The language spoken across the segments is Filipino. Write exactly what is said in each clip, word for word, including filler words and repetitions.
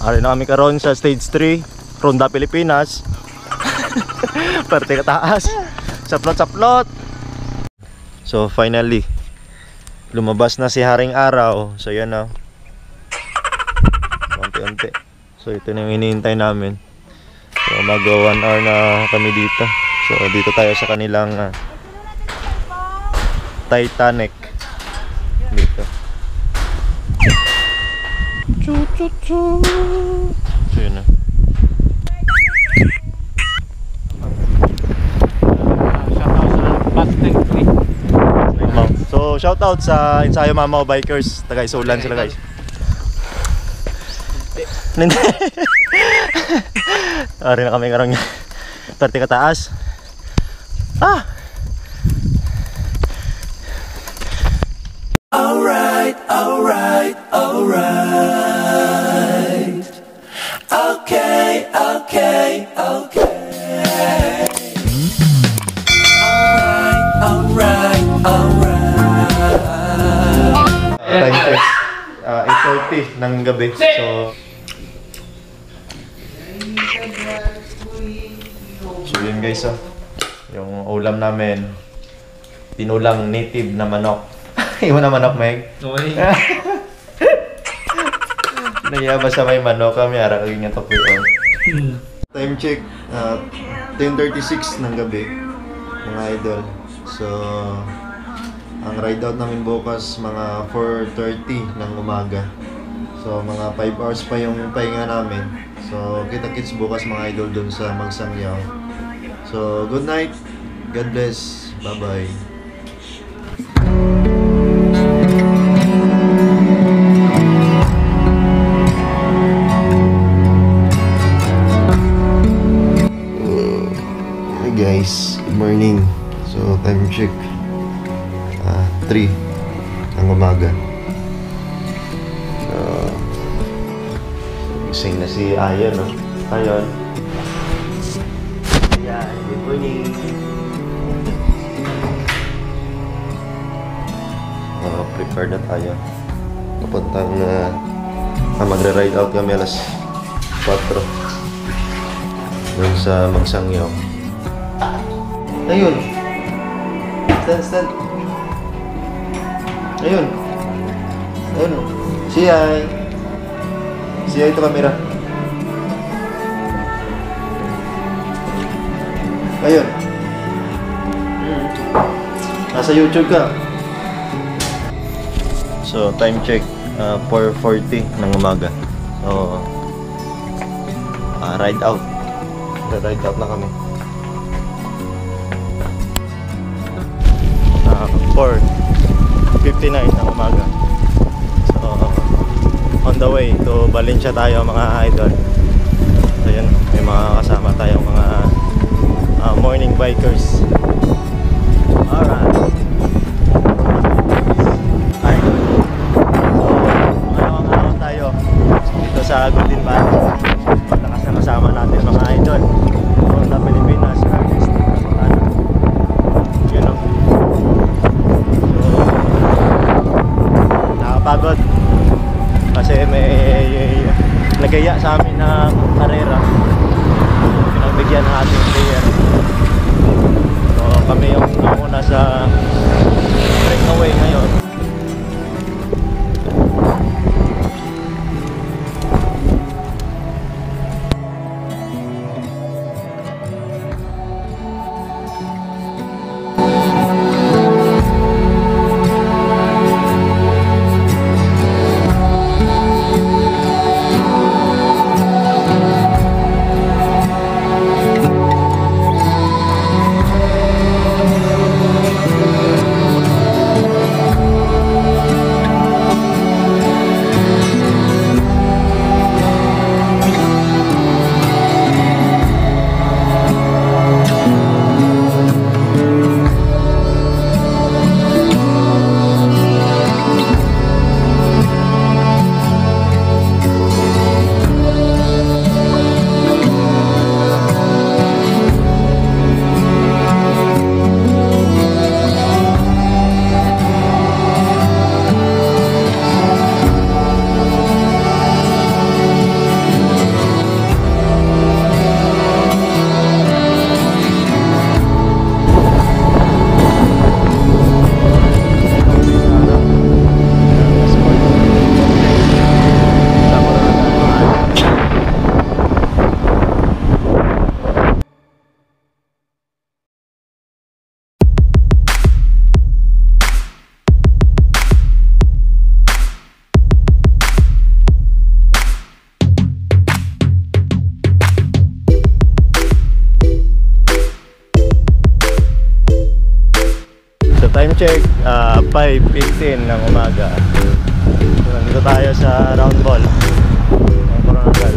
Ari na kami karon sa stage three, Ronda Pilipinas. Parte ka taas. Saplot-saplot. So finally, lumabas na si Haring Araw. So yan na. Unti-unti. So ito na yung hinihintay namin. So mag one hour na kami dito. So dito tayo sa kanilang uh, Titanic. Dito. Chu-chu-chu. So yun na. So shoutout sa Ensayo Mamaw Bikers, taga Isulan sila guys. Hindi. Ari na kami karong thirty ka taas. Ah. Alright, alright, alright. Okay, okay, okay. Alright, alright, alright. Time check. Uh, eight thirty ng gabi. So So yun guys, oh. Yung ulam namin, tinulang native na manok. Iwan na manok, Meg. Okay. Nayaba sa may manok kami, ara kaging nga topoy on. Time check, uh, ten thirty-six ng gabi, mga idol. So ang ride out namin bukas mga four thirty ng umaga. So mga five hours pa yung pahinga namin. So kita-kits bukas mga idol dun sa Magsangyaw. So good night, God bless, bye bye. Hey guys, good morning. So time check uh, three ng umaga. So gising na si Ayon, no? Ayon. Yeah, good morning. Uh, prepare na tayo. Papuntang uh, ah, magre-ride out kami alas four dun sa Magsangyaw. Ayun. Stand, stand. Ayun. Ayun. Si Ay. Si Ay ito camera. Ayun. Hmm. Nasa YouTube ka. So, time check. Uh, four forty ng umaga. So, uh, ride out. Ride out na kami. Uh, four fifty-nine ng umaga. So, on the way to Valencia tayo mga idol. So, yun. May mga kasama tayo mga uh, morning bikers. Alright. Alright. So, araw-araw tayo dito sa Golden Valley. Paglakas na kasama natin mga idol. Ronda Pilipinas artist. You know. So, nakapagod. Kasi may nagaya sa amin na karera. Pinagbigyan ng ating player. So kami yung nauna sa breakaway ngayon. time check, uh, five fifteen ng umaga. So, nandito tayo sa round ball ng Coronadal.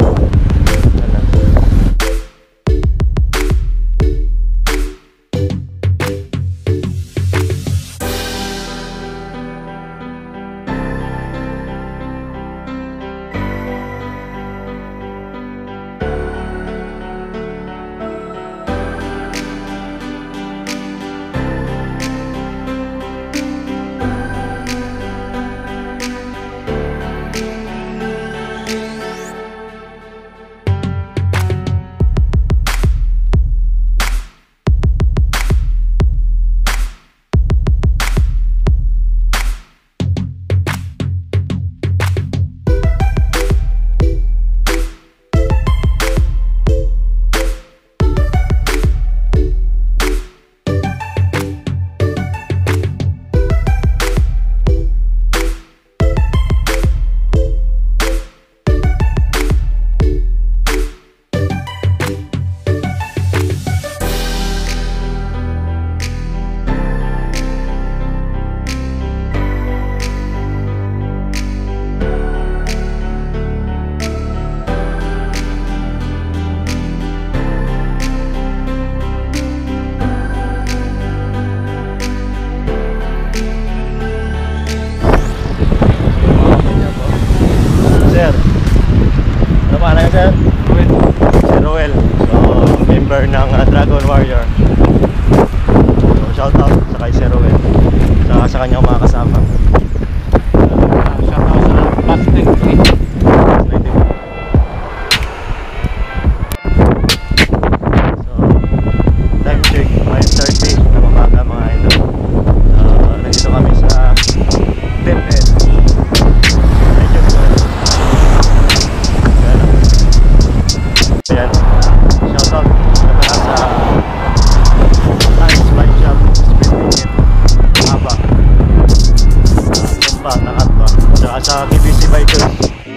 Sir? Si Roel. So, member ng uh, Dragon Warrior. So, shout out sa kay si Roel. Saka sa kanyang mga kasama. Uh, shout out sa Plus ninety-eight. So, time check, five thirty ng umaga mga idol. Uh, nandito kami sa Tempet. Ayan, shout out sa mga sa Times Bike Shop, Speed Ticket, Haba, Tumpa, Nakatwa, saka sa K B C Bikers.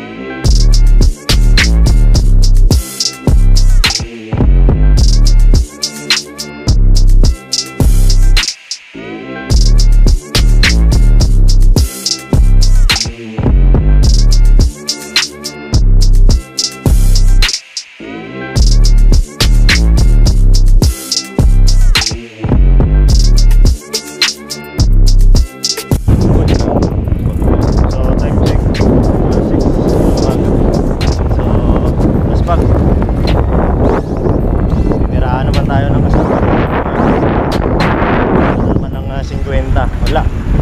Wala.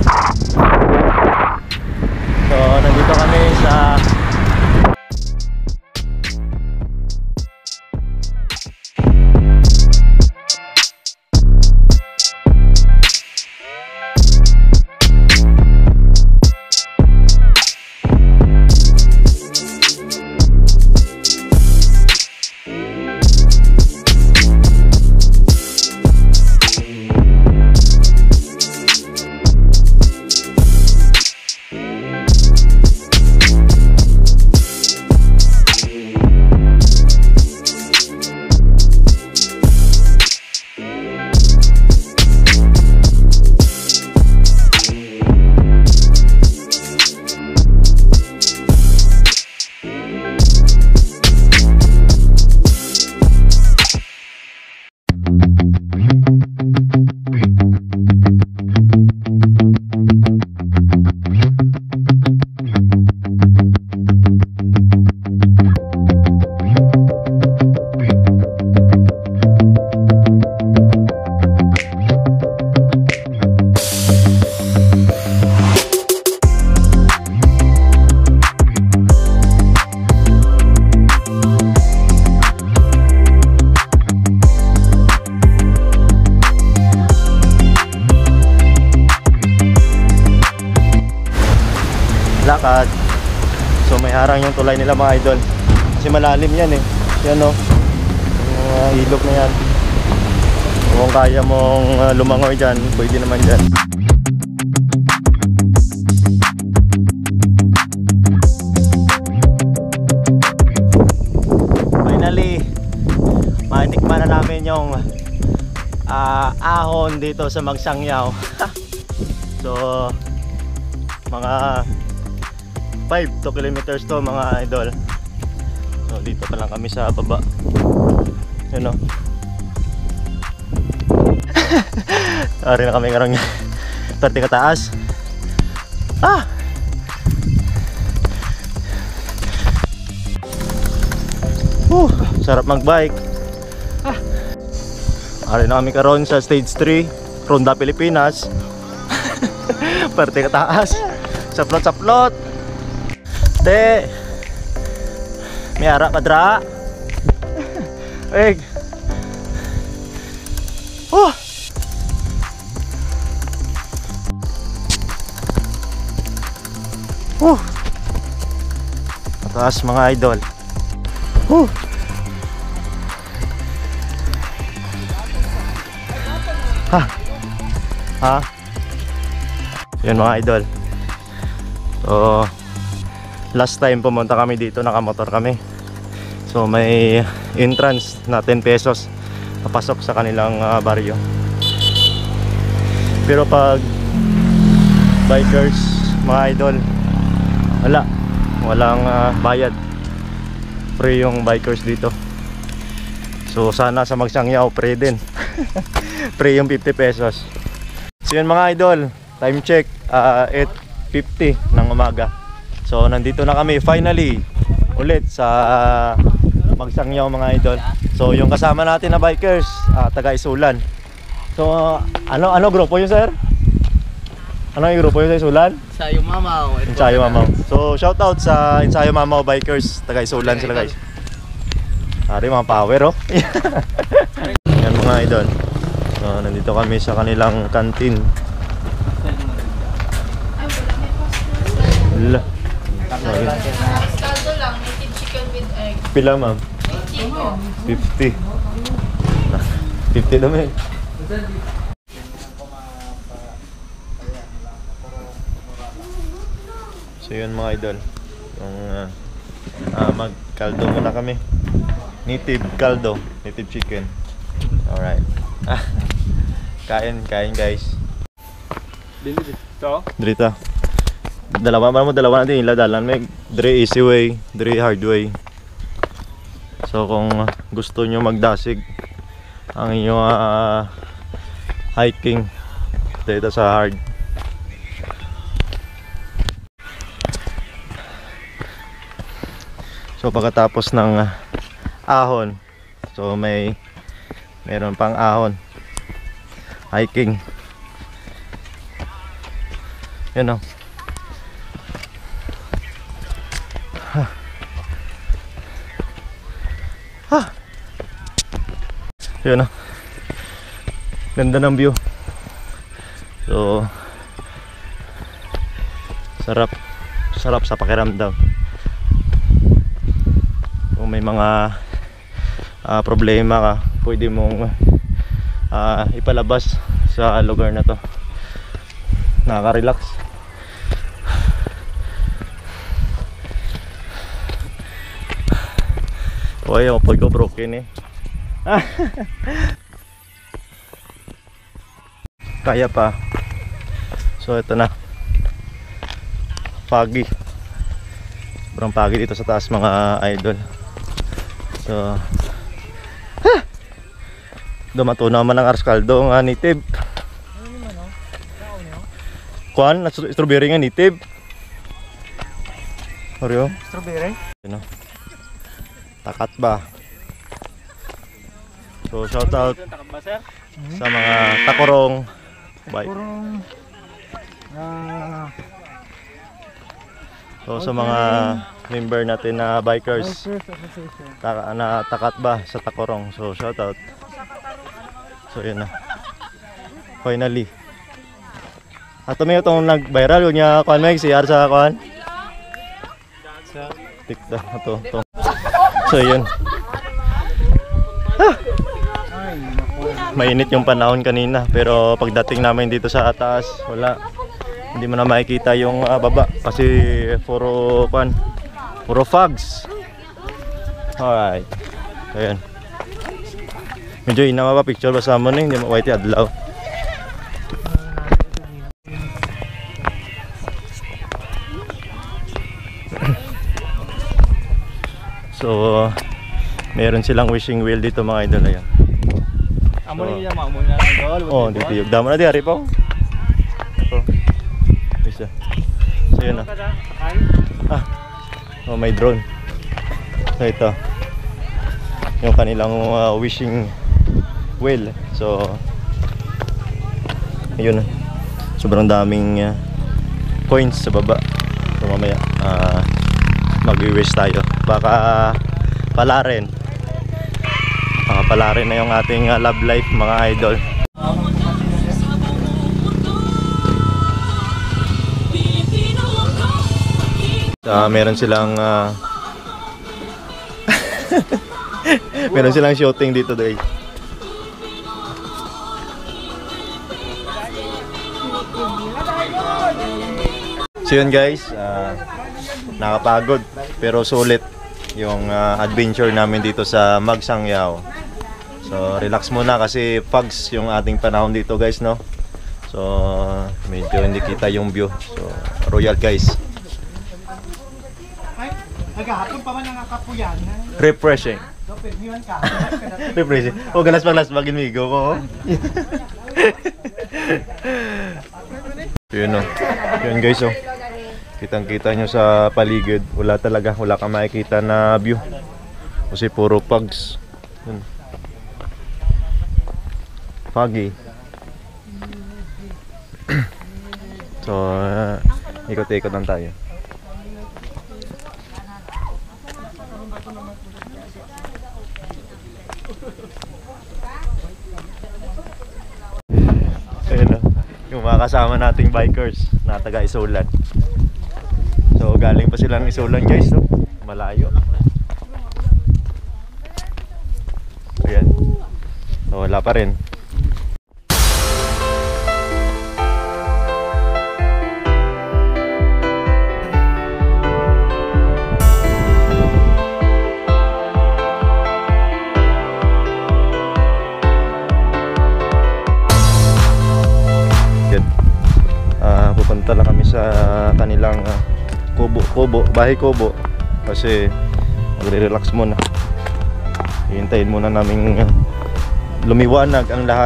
So, nandito kami sa lakad. So may harang yung tulay nila mga idol. Kasi malalim yan eh. Yan o. Yung uh, ilog na yan. Kung kaya mong uh, lumangoy dyan, pwede naman dyan. Finally, matikman na namin yung uh, ahon dito sa Magsangyaw. So mga five to kilometers to mga idol. So dito pa lang kami sa baba. Yun o. Ari na kami ngarang thirty kataas. Ah! Uh, sarap magbike. Ah. Ari na kami karon sa stage three, Ronda Pilipinas. thirty kataas. Saplot-saplot. De. May ara kadra. Eg. Oh. Uh. Mataas mga idol. Uh. Ha. Ha. Yun mga idol. So last time pumunta kami dito, nakamotor kami. So may entrance na ten pesos papasok sa kanilang uh, baryo. Pero pag bikers mga idol, wala, walang uh, bayad, free yung bikers dito. So sana sa Magsangyaw free din. Free yung fifty pesos. So yun mga idol, time check uh, eight fifty ng umaga. So nandito na kami finally ulit sa uh, Magsangyaw mga idol. So yung kasama natin na bikers, uh, taga Isulan. So uh, ano ano grupo yun sir? Ano yung grupo yun sa Isulan? Ensayo Mamaw. Ensayo Mamaw. So shout out sa Ensayo Mamaw bikers, taga Isulan sila guys. Ari mga power oh. Yan mga idol. So nandito kami sa kanilang canteen. Wala. Caldo lang, native chicken with egg. Pila ma'am? fifty. fifty naman. So yun mga idol. Yung uh, uh, mag-caldo muna kami. Native caldo, native chicken. Alright. Kain, kain guys. Dito. Drita. Dalawa mo dalawa natin iladalan, may dre easy way, dre hard way. So kung gusto nyo magdasig ang inyong uh, hiking dito sa hard, so pagkatapos ng uh, ahon, so may meron pang ahon hiking. Yun o. Ha. Ha. Yun o. Ganda ng view. So sarap, sarap sa pakiramdam. Kung may mga uh, problema ka, pwede mong uh, ipalabas sa lugar na to. Nakaka-relax. Oy, opoy ko broken eh. Kaya pa. So ito na. Foggy. Sobrang foggy dito sa taas mga idol. So ha! Dumato naman ang arskaldo nga native. Kuan, strawberry nga native. Oreo? Strawberry? Ano? Takat ba? So shout out sa mga takorong bike. So sa mga member natin na bikers taka, na takat ba sa takorong. So shout out. So yun na. Finally. Ato may itong nag-viral yun niya kuan may si Ar sa kuan. TikTok ito. Ito. So yun. Ah! Mainit yung panahon kanina, pero pagdating namin dito sa taas, wala. Hindi mo na makikita yung uh, baba kasi puro pan, puro fogs. Alright. Ayan. Medyo ina pa picture ba sa mo ni, hindi mo white adlaw. So meron silang wishing wheel dito mga idol. Ayan. Amo ni niya mamo niya idol. Oh, dito yung damo na di ari po. Ito. Isa. So yun na. Ah. Oh, may drone. So ito. Yung kanilang uh, wishing wheel. So ayun na. Sobrang daming uh, coins sa baba. So mamaya uh, mag-wish tayo. Baka pala rin. Baka pala rin na yung ating uh, love life mga idol. Uh, meron silang uh, meron silang shooting dito day. So yun guys, uh, nakapagod pero sulit yung uh, adventure namin dito sa Magsangyao. So relax muna kasi fogs yung ating panahon dito guys, no. So medyo hindi kita yung view. So royal guys. Nagahapon pa man ang kapuyan. Refreshing. Refreshing. O galas pang las bagin migo ko. Yun o. Yun guys o. Kitang kita nyo sa paligid. Wala talaga. Wala kang makikita na view. Kasi puro fogs. Yun. Foggy. So uh, ikot-ikot lang tayo. Ayun na, yung mga kasama nating bikers na taga Isolan. So galing pa silang Isolan guys, no? Malayo. Ayan. So wala pa rin. Pupunta lang kami sa kanilang uh, kubo, kubo, bahay kubo kasi magre-relax muna. Hihintayin muna naming uh, lumiwanag ang lahat.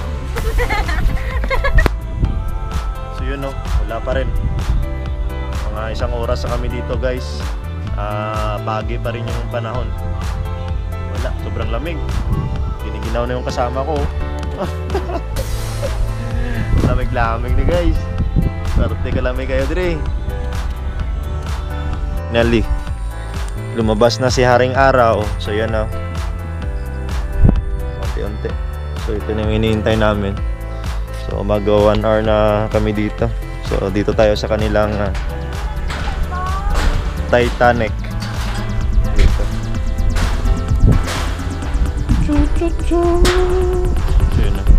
So yun no, wala pa rin. Mga isang oras na kami dito guys. uh, Bagay pa rin yung panahon. Wala, sobrang lamig. Giniginaw na yung kasama ko. Lamig-lamig na guys. Swerte ka lamig kayo dire. Nelly, lumabas na si Haring Araw. So yan na, unti-unti. So ito na yung hinihintay namin. So mag one hour na kami dito. So dito tayo sa kanilang uh, Titanic dito. So yun na.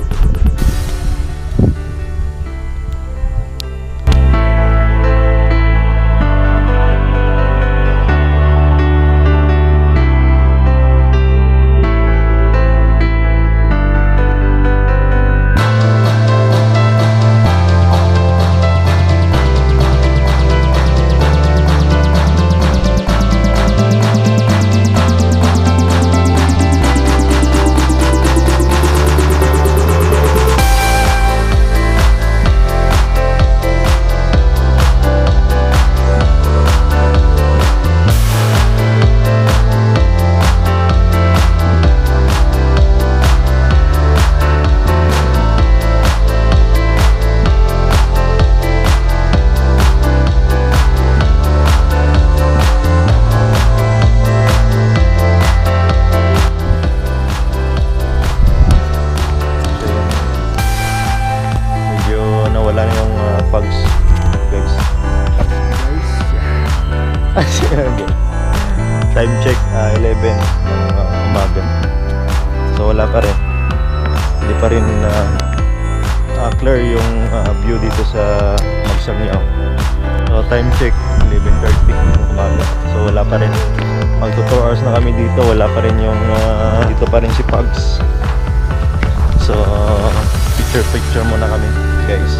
Time check uh, eleven ng uh, umaga. So wala pa rin. Hindi pa rin uh, uh, clear yung uh, view dito sa Magsangyao. So time check eleven thirty ng umaga. So wala pa rin. Mag two hours na kami dito, wala pa rin yung uh, dito pa rin si Pugs. So picture picture muna kami guys.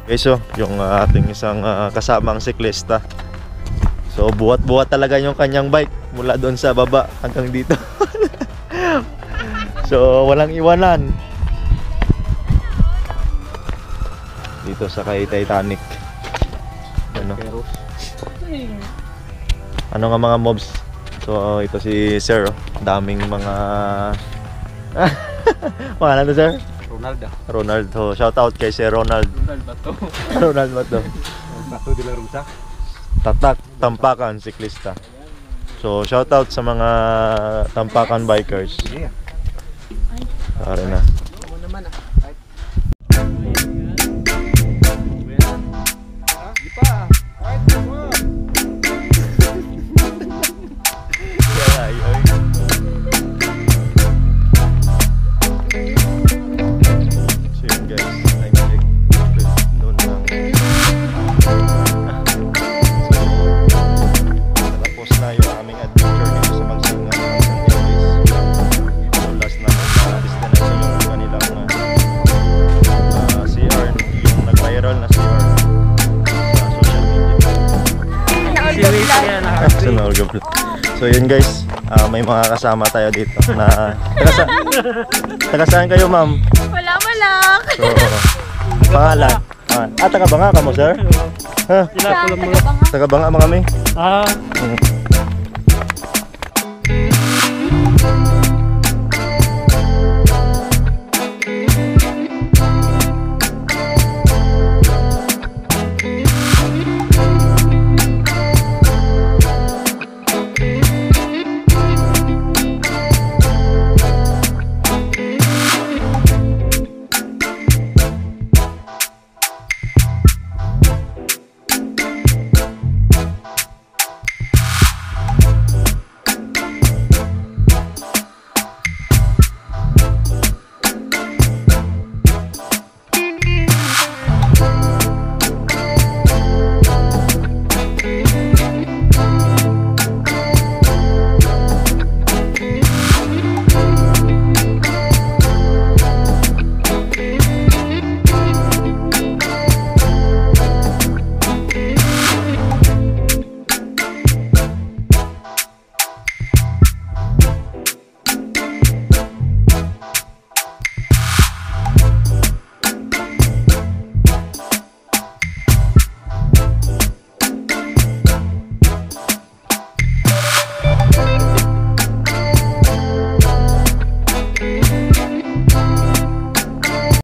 Okay, so yung uh, ating isang uh, kasamang siklista. So buhat-buhat talaga yung kanyang bike mula doon sa baba hanggang dito. So walang iwanan dito sa kay Titanic. Ano? Ano nga mga mobs? So ito si Sir, oh. Daming mga pangalan to, Sir? Ronald ah. Ronald. So, shout out kay Sir Ronald. Ronald Bato. Ronald Bato. Bato de la Rosa. Tatak, Tampakan, siklista. So, shout out sa mga Tampakan bikers. Yeah. Tara na. Ano naman ah. Di pa. Right, Ay, ay. So yun guys, time check. Noon lang. Tapos na yung aming adventure dito sa Magsangan Airways. So last na uh, destination yung kanilang uh, C R, yung nag-viral na C R sa social media. So yun guys, uh, may mga kasama tayo dito na taga, sa, taga saan kayo, ma'am? Wala malak. So, pangalan? Ah, ah taga Banga ka mo, sir? Ha? Sila Saan? pula mo. Taga Banga? Taga Banga mga kami? Ah. Hmm.